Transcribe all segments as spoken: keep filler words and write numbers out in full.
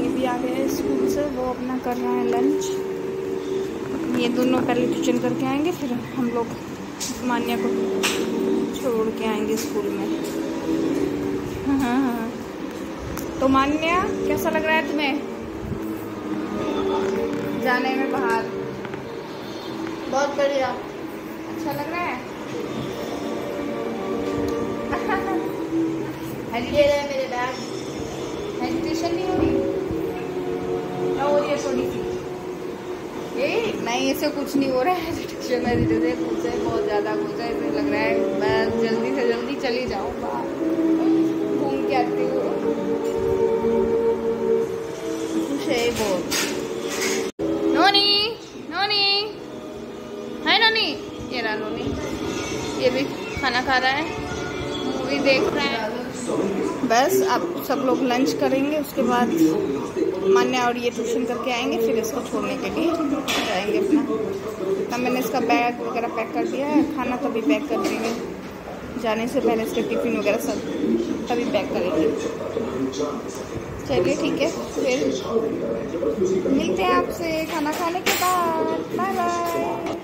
ये भी आ गए स्कूल से, वो अपना कर रहे हैं लंच। ये दोनों पहले ट्यूशन करके आएंगे, फिर हम लोग मान्या को छोड़ के आएंगे स्कूल में। हाँ हाँ हाँ। तो मान्या, कैसा लग रहा है तुम्हें जाने में बाहर? बहुत बढ़िया, अच्छा लग रहा है। ये रहे मेरे बैग। हेजिटेशन नहीं हो रही? क्या हो रही है थोड़ी सी? ए नहीं, ऐसे कुछ नहीं हो रहा है। हेजिटेशन है, जैसे कुछ है, बहुत ज़्यादा कुछ है, ऐसे लग रहा है मैं जल्दी से जल्दी चली जाऊँ बाहर, घूम के आती हूँ। खुश है बहुत। नोनी, नोनी है, नोनी ये रहा नोनी, ये भी खाना खा रहा है, मूवी देख रहा है। बस अब सब लोग लंच करेंगे, उसके बाद मान्या और ये ट्यूशन करके आएंगे, फिर इसको छोड़ने के लिए जाएंगे अपना। तब मैंने इसका बैग वगैरह पैक कर दिया है, खाना तभी पैक कर देंगे, जाने से पहले इसके टिफ़िन वगैरह सब तभी पैक करेंगे। चलिए ठीक है, फिर मिलते हैं आपसे खाना खाने के बाद। Bye bye.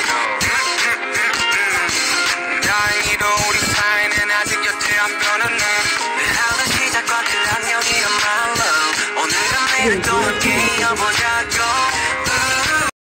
I'm gonna